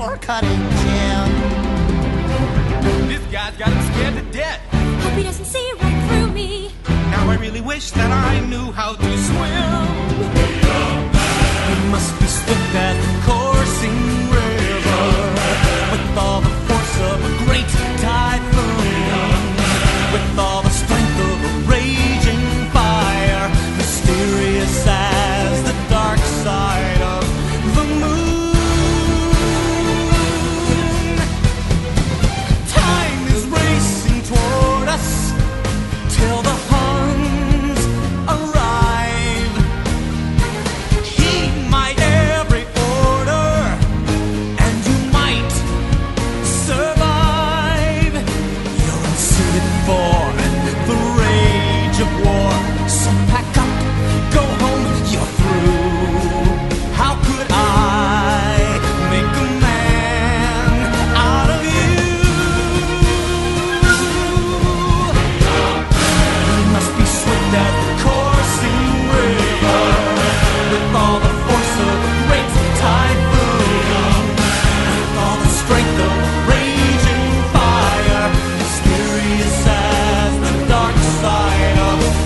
or cutting gin. This guy's got him scared to death. Hope he doesn't see right through me. Now I really wish that I knew how to swim. We must be swift as the coursing river, with all the force of a great typhoon, with all the strength of a raging fire, mysterious as the dark side of the moon. Time is racing toward us till the Huns arrive. Heed my every order, and you might survive. You're unsuited for the rage of war, so pack up, go home, you're through. How could I make a man out of you? We must be swift as the coursing river, with all the force of a great typhoon, with all the strength of a raging fire, mysterious as the dark side of the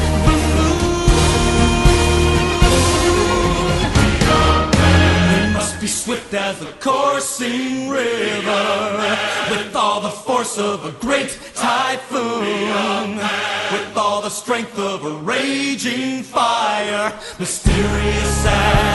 moon. We must be swift as the coursing river, with all the force of a great typhoon, with all the strength of a raging fire, mysterious as